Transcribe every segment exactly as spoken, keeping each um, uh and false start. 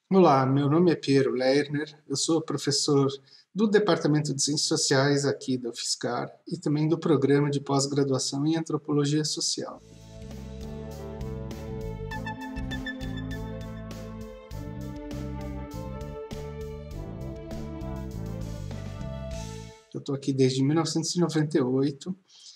Olá, meu nome é Piero Lerner, eu sou professor do Departamento de Ciências Sociais aqui da UFSCar e também do Programa de Pós-Graduação em Antropologia Social. Eu estou aqui desde mil novecentos e noventa e oito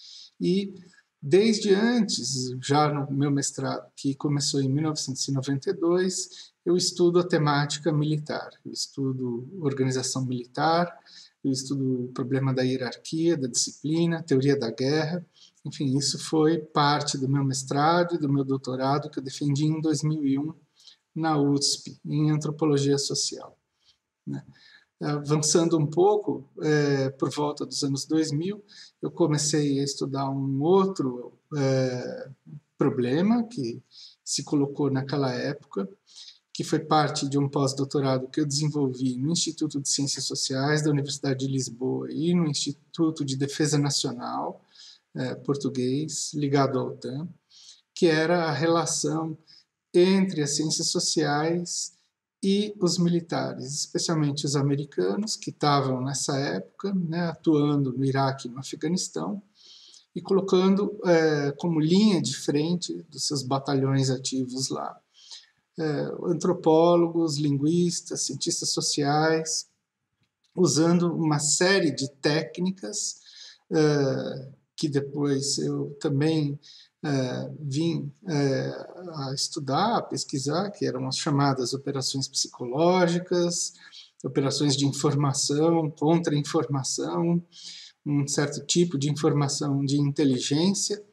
e desde antes, já no meu mestrado, que começou em mil novecentos e noventa e dois, eu estudo a temática militar. Eu estudo organização militar, eu estudo o problema da hierarquia, da disciplina, teoria da guerra. Enfim, isso foi parte do meu mestrado e do meu doutorado que eu defendi em dois mil e um na U S P, em antropologia social, né? Avançando um pouco, é, por volta dos anos dois mil, eu comecei a estudar um outro é, problema que se colocou naquela época, que foi parte de um pós-doutorado que eu desenvolvi no Instituto de Ciências Sociais da Universidade de Lisboa e no Instituto de Defesa Nacional é, português, ligado à OTAN, que era a relação entre as ciências sociais e os militares, especialmente os americanos, que estavam nessa época, né, atuando no Iraque e no Afeganistão, e colocando é, como linha de frente dos seus batalhões ativos lá é, antropólogos, linguistas, cientistas sociais, usando uma série de técnicas é, que depois eu também é, vim é, a estudar, a pesquisar, que eram as chamadas operações psicológicas, operações de informação, contra-informação, um certo tipo de informação de inteligência,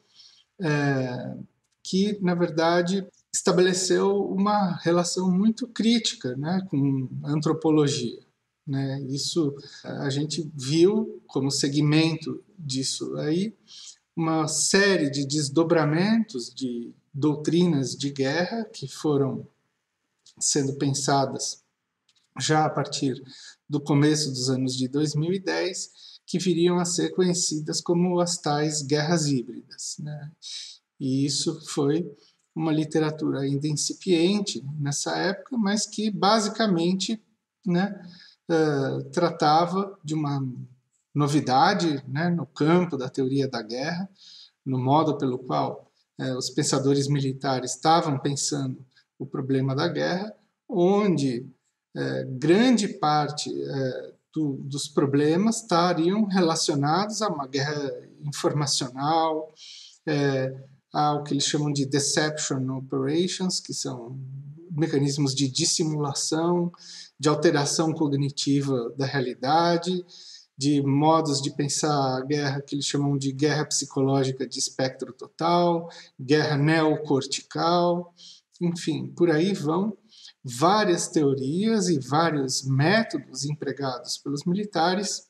é, que, na verdade, estabeleceu uma relação muito crítica, né, com a antropologia. Né? Isso a gente viu como segmento disso aí, uma série de desdobramentos de doutrinas de guerra que foram sendo pensadas já a partir do começo dos anos de dois mil e dez, que viriam a ser conhecidas como as tais guerras híbridas, né? E isso foi uma literatura ainda incipiente nessa época, mas que basicamente, né, uh, tratava de uma novidade, né, no campo da teoria da guerra, no modo pelo qual uh, os pensadores militares estavam pensando o problema da guerra, onde uh, grande parte uh, do, dos problemas estariam relacionados a uma guerra informacional, uh, ao que eles chamam de deception operations, que são mecanismos de dissimulação, de alteração cognitiva da realidade, de modos de pensar a guerra que eles chamam de guerra psicológica de espectro total, guerra neocortical, enfim, por aí vão várias teorias e vários métodos empregados pelos militares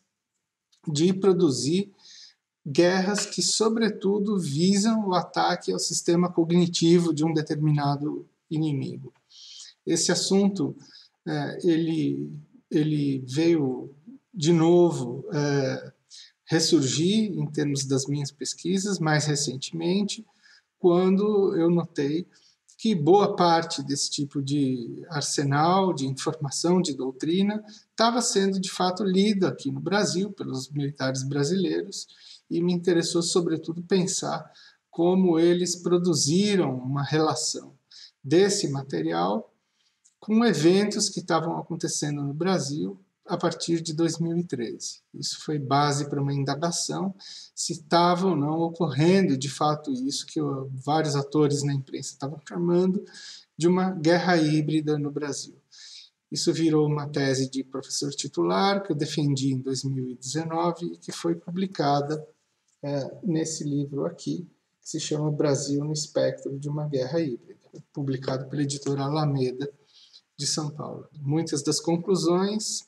de produzir guerras que, sobretudo, visam o ataque ao sistema cognitivo de um determinado inimigo. Esse assunto é, ele, ele veio de novo é, ressurgir em termos das minhas pesquisas mais recentemente, quando eu notei que boa parte desse tipo de arsenal de informação, de doutrina, estava sendo de fato lido aqui no Brasil pelos militares brasileiros, e me interessou sobretudo pensar como eles produziram uma relação desse material com eventos que estavam acontecendo no Brasil a partir de dois mil e treze. Isso foi base para uma indagação se estava ou não ocorrendo de fato isso que vários atores na imprensa estavam chamando de uma guerra híbrida no Brasil. Isso virou uma tese de professor titular que eu defendi em dois mil e dezenove e que foi publicada é, nesse livro aqui, que se chama Brasil no Espectro de uma Guerra Híbrida, publicado pela editora Alameda de São Paulo. Muitas das conclusões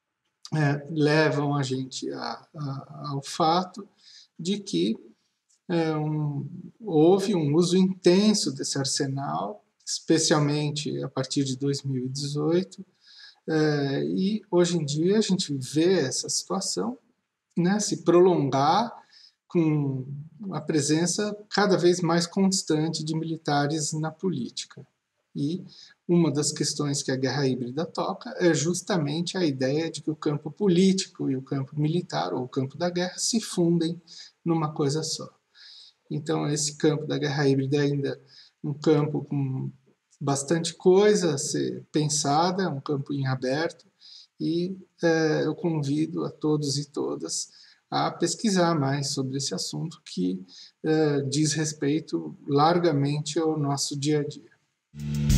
é, levam a gente a, a, ao fato de que é, um, houve um uso intenso desse arsenal, especialmente a partir de dois mil e dezoito, é, e hoje em dia a gente vê essa situação, né, se prolongar com a presença cada vez mais constante de militares na política. E uma das questões que a guerra híbrida toca é justamente a ideia de que o campo político e o campo militar, ou o campo da guerra, se fundem numa coisa só. Então, esse campo da guerra híbrida é ainda um campo com bastante coisa a ser pensada, é um campo em aberto, e é, eu convido a todos e todas a pesquisar mais sobre esse assunto que é, diz respeito largamente ao nosso dia a dia.